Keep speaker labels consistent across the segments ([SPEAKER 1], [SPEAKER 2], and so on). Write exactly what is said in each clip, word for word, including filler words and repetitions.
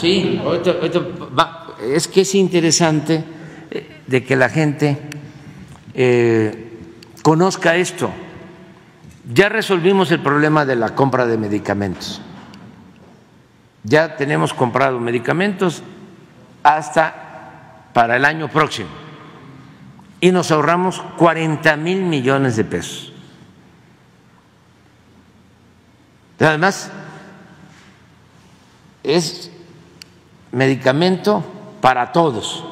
[SPEAKER 1] Sí, ahorita, ahorita va. Es que es interesante de que la gente eh, conozca esto. Ya resolvimos el problema de la compra de medicamentos. Ya tenemos comprado medicamentos hasta para el año próximo y nos ahorramos cuarenta mil millones de pesos. Además, es medicamento para todos,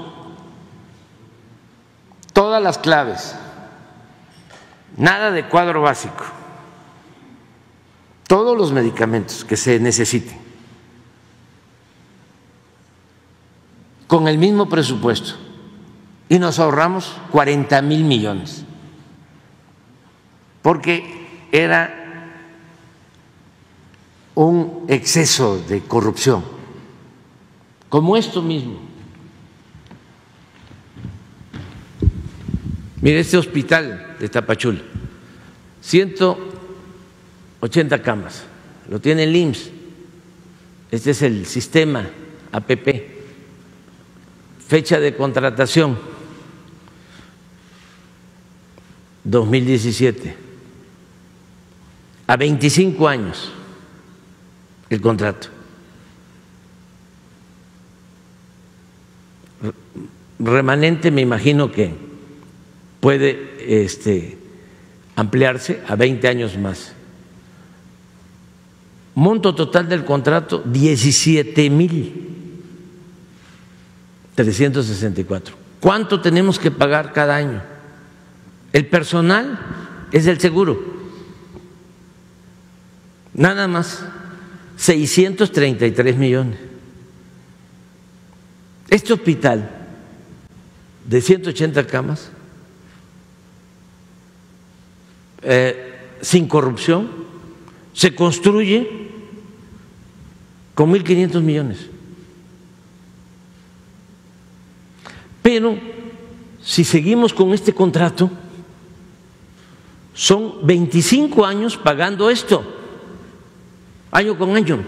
[SPEAKER 1] todas las claves, nada de cuadro básico, todos los medicamentos que se necesiten, con el mismo presupuesto, y nos ahorramos cuarenta mil millones, porque era un exceso de corrupción, como esto mismo. Mire, este hospital de Tapachula, ciento ochenta camas, lo tiene el I M S S, este es el sistema A P P, fecha de contratación dos mil diecisiete, a veinticinco años el contrato. Remanente me imagino que puede este, ampliarse a veinte años más. Monto total del contrato diecisiete mil trescientos sesenta y cuatro. ¿Cuánto tenemos que pagar cada año? El personal es del seguro, nada más seiscientos treinta y tres millones. Este hospital de ciento ochenta camas, eh, sin corrupción, se construye con mil quinientos millones. Pero si seguimos con este contrato, son veinticinco años pagando esto, año con año.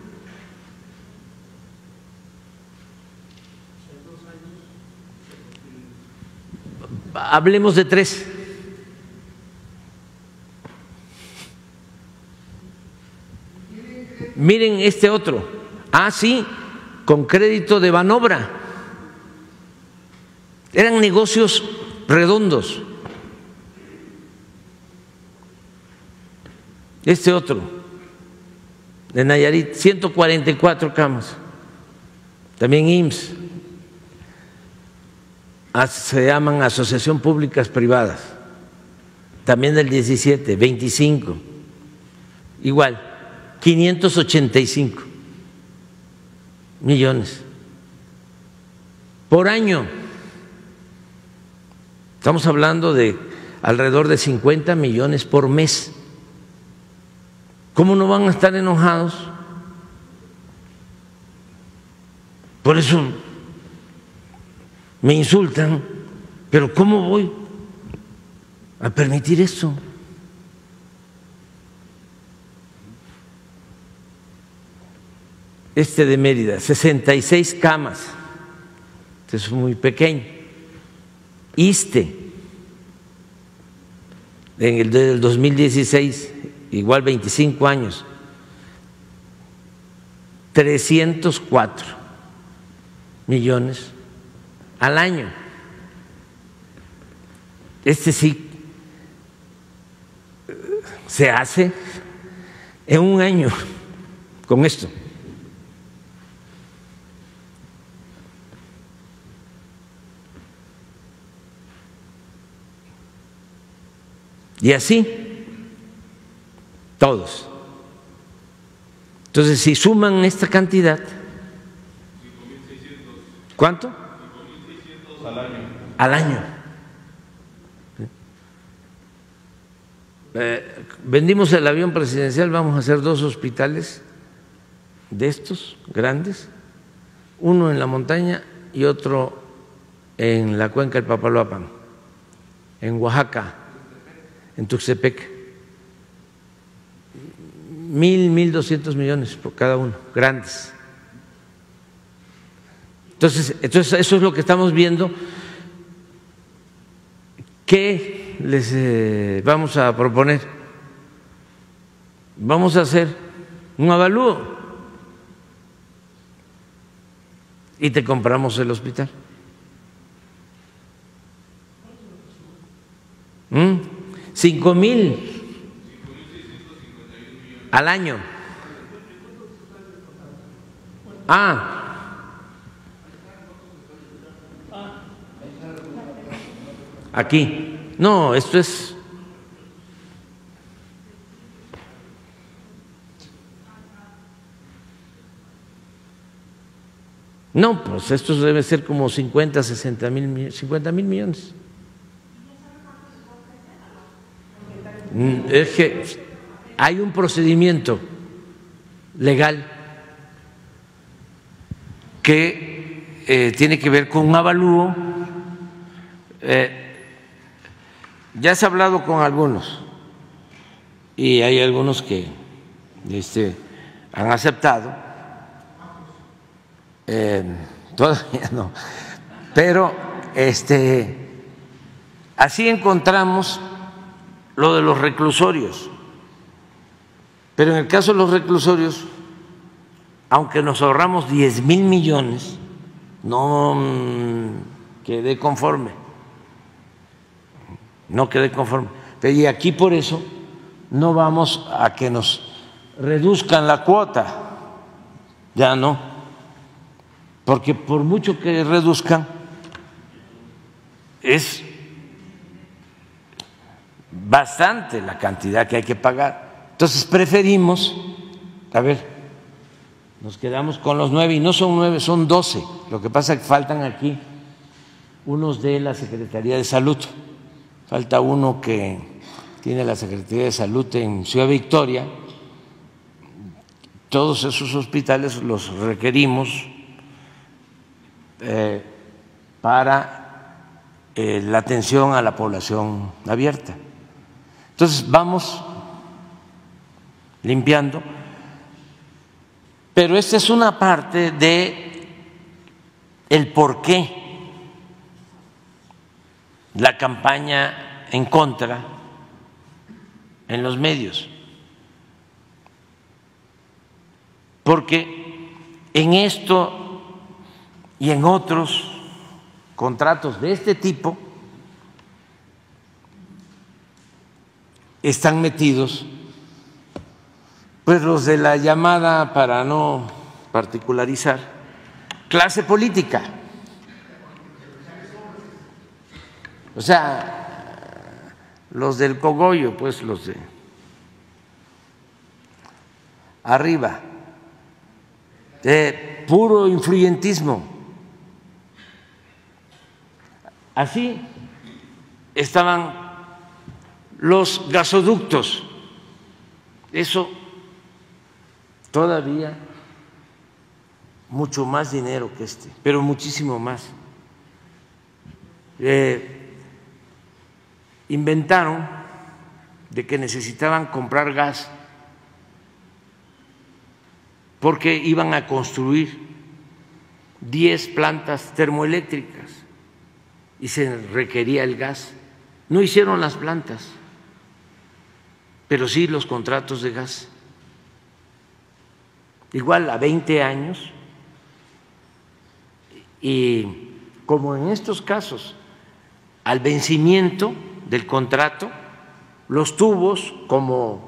[SPEAKER 1] Hablemos de tres. Miren este otro. Ah, sí, con crédito de Banobra. Eran negocios redondos. Este otro, de Nayarit, ciento cuarenta y cuatro camas, también I M S S, se llaman asociación públicas privadas, también del diecisiete, veinticinco, igual, quinientos ochenta y cinco millones por año. Estamos hablando de alrededor de cincuenta millones por mes. ¿Cómo no van a estar enojados? Por eso me insultan, pero ¿cómo voy a permitir eso? Este de Mérida, sesenta y seis camas, este es muy pequeño. ISSSTE, en el del dos mil dieciséis, igual veinticinco años, trescientos cuatro millones al año. Este sí se hace en un año con esto. Y así, todos. Entonces, si suman esta cantidad, ¿cuánto?
[SPEAKER 2] Al año.
[SPEAKER 1] Al año. Eh, vendimos el avión presidencial, vamos a hacer dos hospitales de estos grandes, uno en la montaña y otro en la cuenca del Papaloapan, en Oaxaca, en Tuxtepec. Mil, mil doscientos millones por cada uno, grandes. Entonces, entonces eso es lo que estamos viendo. ¿Qué les eh, vamos a proponer? Vamos a hacer un avalúo y te compramos el hospital. ¿Mm? Cinco mil al año. Ah. Aquí. No, esto es. No, pues esto debe ser como cincuenta, sesenta mil, cincuenta mil millones. Es que hay un procedimiento legal que eh, tiene que ver con un avalúo. Eh, ya se ha hablado con algunos y hay algunos que este, han aceptado, eh, todavía no, pero este, así encontramos lo de los reclusorios. Pero en el caso de los reclusorios, aunque nos ahorramos diez mil millones, no mmm, quedé conforme, no quedé conforme. Y aquí por eso no vamos a que nos reduzcan la cuota, ya no, porque por mucho que reduzcan, es bastante la cantidad que hay que pagar. Entonces preferimos, a ver, nos quedamos con los nueve y no son nueve, son doce. Lo que pasa es que faltan aquí unos de la Secretaría de Salud. Falta uno que tiene la Secretaría de Salud en Ciudad Victoria. Todos esos hospitales los requerimos eh, para eh, la atención a la población abierta. Entonces vamos limpiando, pero esta es una parte de el por qué la campaña en contra en los medios, porque en esto y en otros contratos de este tipo están metidos pues los de la llamada, para no particularizar, clase política. O sea, los del cogollo, pues los de arriba, de puro influyentismo. Así estaban los gasoductos, eso todavía mucho más dinero que este, pero muchísimo más. Eh, inventaron de que necesitaban comprar gas porque iban a construir diez plantas termoeléctricas y se requería el gas. No hicieron las plantas, pero sí los contratos de gas. Igual a veinte años, y como en estos casos, al vencimiento del contrato, los tubos, como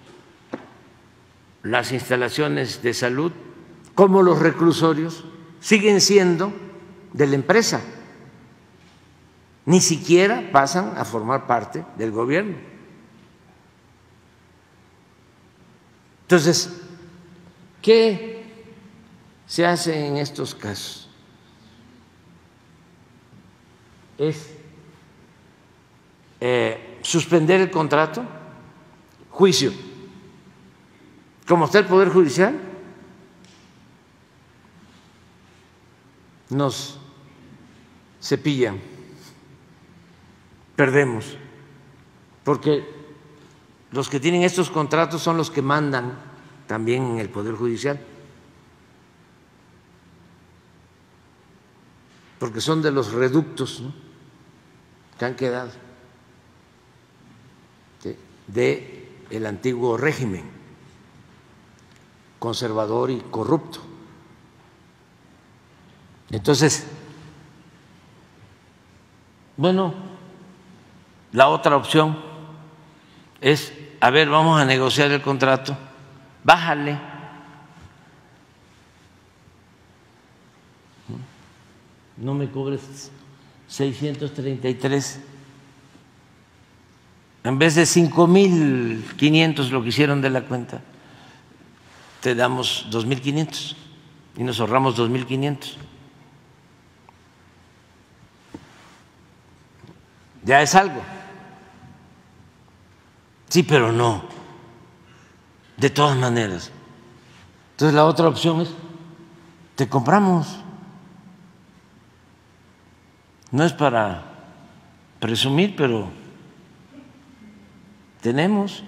[SPEAKER 1] las instalaciones de salud, como los reclusorios, siguen siendo de la empresa, ni siquiera pasan a formar parte del gobierno. Entonces, ¿qué se hace en estos casos? Es eh, suspender el contrato, juicio. Como está el Poder Judicial, nos cepillan, perdemos, porque los que tienen estos contratos son los que mandan también en el Poder Judicial. porque son de los reductos, ¿no?, que han quedado, ¿sí?, de el antiguo régimen conservador y corrupto. Entonces, bueno, la otra opción es, a ver, vamos a negociar el contrato, bájale, no me cobres seiscientos treinta y tres, en vez de cinco mil quinientos lo que hicieron de la cuenta, te damos dos mil quinientos y nos ahorramos dos mil quinientos. Ya es algo. Sí, pero no. De todas maneras. Entonces la otra opción es, te compramos. No es para presumir, pero tenemos.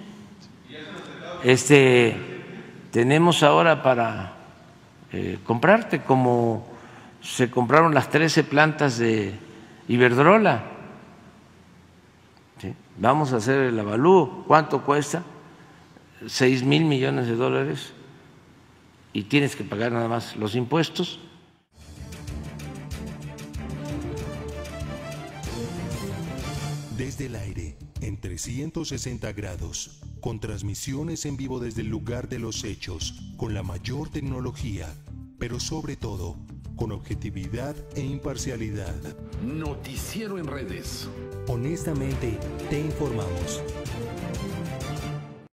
[SPEAKER 1] Este, tenemos ahora para eh, comprarte, como se compraron las trece plantas de Iberdrola. ¿Sí? Vamos a hacer el avalúo. ¿Cuánto cuesta? Seis mil millones de dólares y tienes que pagar nada más los impuestos.
[SPEAKER 3] Desde el aire, en trescientos sesenta grados, con transmisiones en vivo desde el lugar de los hechos, con la mayor tecnología, pero sobre todo, con objetividad e imparcialidad.
[SPEAKER 4] Noticiero en redes.
[SPEAKER 3] Honestamente, te informamos.